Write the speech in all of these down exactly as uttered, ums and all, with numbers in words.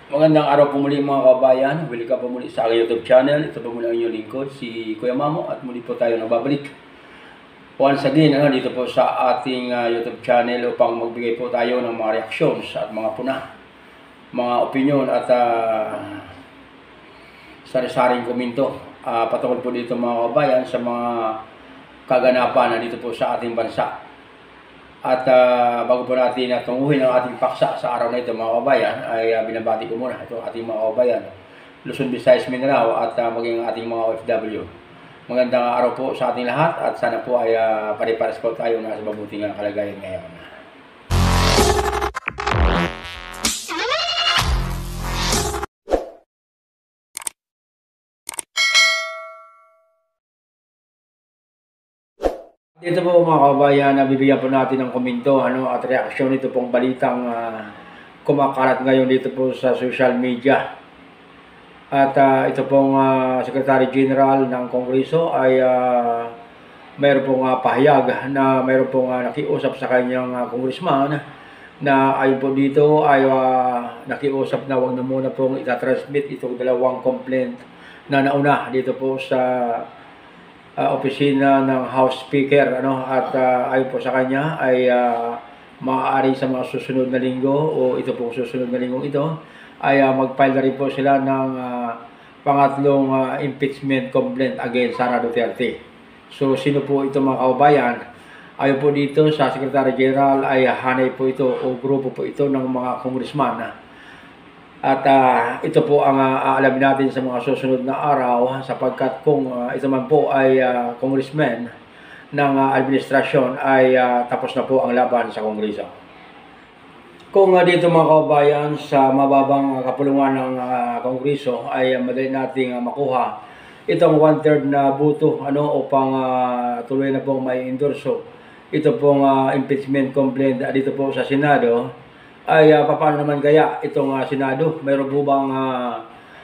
Magandang araw po muli mga kabayan. Welcome po muli sa aking YouTube channel. Ito po muli ang inyong lingkod, si Kuya Mamo, at muli po tayo nagbabalik once again ano, dito po sa ating uh, YouTube channel upang magbigay po tayo ng mga reactions at mga puna, mga opinion at uh, sari-saring komento uh, patungkol po dito mga kabayan sa mga kaganapan na dito po sa ating bansa. At uh, bago po natin uh, tunguhin ang ating paksa sa araw na ito mga kabayan, ay uh, binabati ko muna ito ating mga kabayan, Luzon, Visayas, Mindanao at uh, maging ating mga O F W. Magandang araw po sa ating lahat at sana po ay uh, pare-pares po tayo na sa mabuting uh, kalagayan ngayon. Dito po mga kabayan, nabibigyan po natin ng komento ano, at reaksyon nito pong balitang uh, kumakalat ngayon dito po sa social media. At uh, ito pong uh, Secretary General ng Kongreso ay uh, mayroon pong uh, pahayag na mayroon pong uh, nakiusap sa kanyang uh, congressman na ayon po dito ay uh, nakiusap na wag na muna pong itatransmit itong dalawang complaint na nauna dito po sa Uh, opisina ng House Speaker ano, at uh, ayon po sa kanya ay uh, maaari sa mga susunod na linggo o ito po susunod na linggong ito ay uh, mag-file na rin po sila ng uh, pangatlong uh, impeachment complaint against Sara Duterte. So sino po ito mga kababayan? Ayon po dito sa Secretary General ay hanay po ito o grupo po ito ng mga congressman. At uh, ito po ang uh, aalamin natin sa mga susunod na araw sapagkat kung uh, ito man po ay uh, congressman ng uh, administrasyon ay uh, tapos na po ang laban sa Kongreso. Kung uh, dito mga kababayan sa mababang kapulungan ng uh, Kongreso ay uh, madali nating uh, makuha itong one-third na boto ano, upang uh, tuloy na pong may endorso ito pong uh, impeachment complaint uh, dito po sa Senado. Ay uh, paano naman kaya itong uh, Senado? Mayroon po bang uh,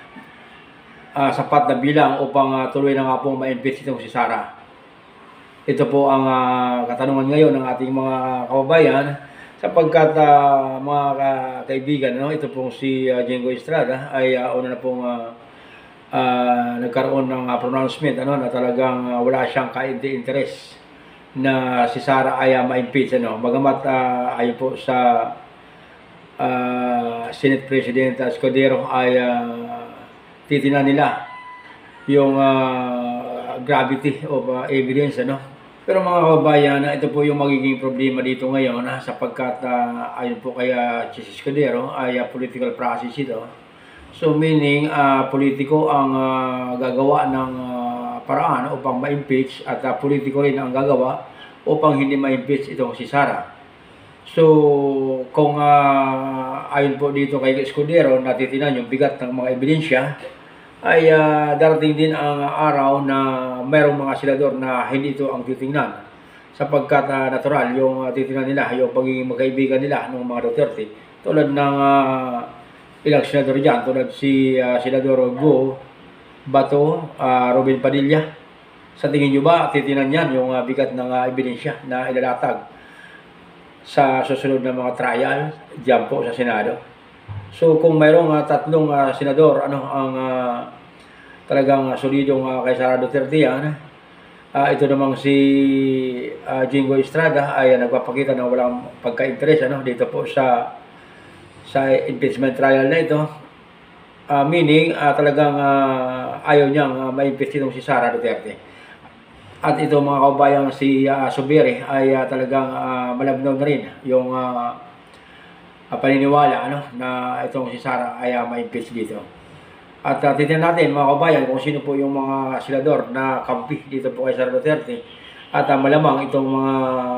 uh, sapat na bilang upang uh, tuloy na nga pong ma-impeach itong si Sara? Ito po ang uh, katanungan ngayon ng ating mga kababayan sapagkat uh, mga uh, kaibigan, no? Ito pong si uh, Jingo Estrada ay uh, una na pong uh, uh, nagkaroon ng uh, pronouncement ano, na talagang uh, wala siyang ka-interest na si Sara ay uh, ma-impeach. Ano? Bagamat uh, ayon po sa Uh, Senate President Escudero ay uh, titingnan nila yung uh, gravity of uh, evidence ano. Pero mga kababayan, ito po yung magiging problema dito ngayon ha, sapagkat uh, ayon po kaya Escudero ay uh, political process ito. So meaning uh, politiko ang uh, gagawa ng uh, paraan upang ma-impeach at uh, politiko rin ang gagawa upang hindi ma-impeach itong si Sara. So, kung uh, ayon po dito kay Escudero, natitinan yung bigat ng mga ebidensya, ay uh, darating din ang araw na mayroong mga senador na hindi ito ang titingnan. Sapagkat uh, natural yung uh, titingnan nila, yung pagiging magkaibigan nila ng mga Duterte. Tulad ng uh, ilang senador dyan, tulad si uh, Senador Go Bato, uh, Robin Padilla. Sa tingin nyo ba, titingnan yan yung uh, bigat ng uh, ebidensya na ilalatag sa susunod na mga trial diyan po sa Senado? So kung mayroong uh, tatlong uh, senador ano ang uh, talagang uh, solidong uh, kay Sara Duterte yan, uh, ito namang si uh, Jingo Estrada ay uh, nagpapakita na walang pagka-interest ano dito po sa sa impeachment trial na ito, uh, meaning uh, talagang uh, ayaw niyang uh, ma-impeach itong si Sara Duterte. At ito mga kababayang si uh, Subiri ay uh, talagang uh, malabnaw na rin yung uh, uh, paniniwala ano, na itong si Sara ay uh, ma-impeach dito. At uh, titignan natin mga kababayan kung sino po yung mga senador na kampi dito po kay Sara Duterte. At uh, malamang itong mga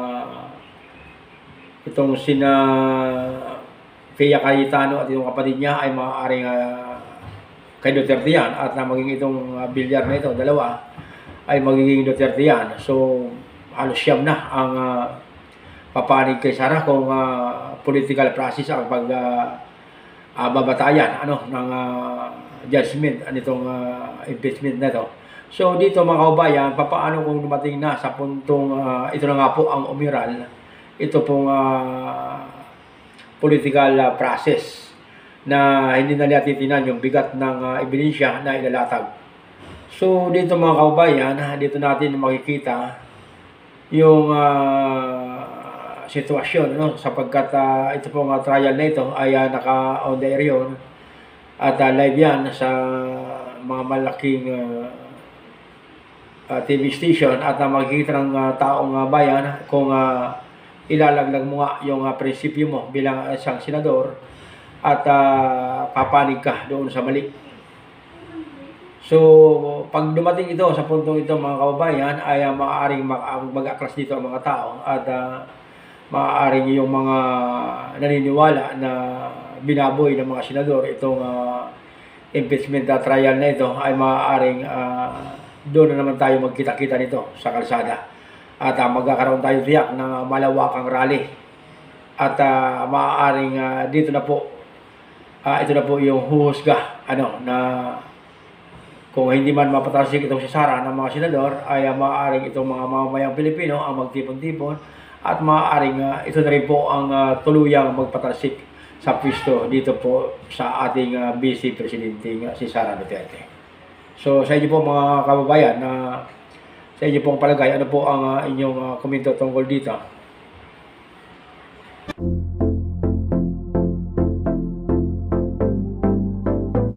itong sina Fea Cayetano at itong kapatid niya ay maaaring uh, kay Duterte yan. At uh, maging itong uh, bilyar na ito, dalawa, ay magiging Duterte yan. So, halos siyam na ang uh, papanig kay Sara kung uh, political process ang pag uh, uh, babatayan ano, ng uh, judgment nitong uh, impeachment na ito. So, dito mga kababayan, papaano kung dumating na sa puntong uh, ito na nga po ang umiral, ito pong uh, political uh, process na hindi na nila titinan yung bigat ng uh, ebidensya na ilalatag. So dito mga kababayan, dito natin makikita yung uh, sitwasyon, no? Sapagkat uh, ito pong uh, trial na ito ay uh, naka-on the air yun at uh, live yan sa mga malaking uh, uh, T V station at uh, makikita ng uh, taong uh, bayan kung uh, ilalaglag mo nga yung uh, prinsipyo mo bilang uh, isang senador at uh, papanig ka doon sa mali. So, pag dumating ito sa puntong ito mga kababayan, ay uh, maaaring mag-aklas dito ang mga tao at uh, maaaring yung mga naniniwala na binaboy ng mga senador itong uh, impeachment uh, trial na ito ay maaaring uh, doon na naman tayo magkita-kita nito sa kalsada. At uh, magkakaroon tayo tiyak ng malawakang rally. At uh, maaaring uh, dito na po, uh, ito na po yung huhusga, ano, na kung hindi man mapatalsik itong si Sara ng mga senador, ay uh, maaaring itong mga mamamayang Pilipino ang magtipon-tipon at maaaring uh, ito na rin po ang uh, tuluyang magpatalsik sa pwesto dito po sa ating uh, Vice Presidente uh, si Sara Duterte. So sa inyo po mga kababayan, na uh, sa inyo pong palagay, ano po ang uh, inyong uh, komento tungkol dito?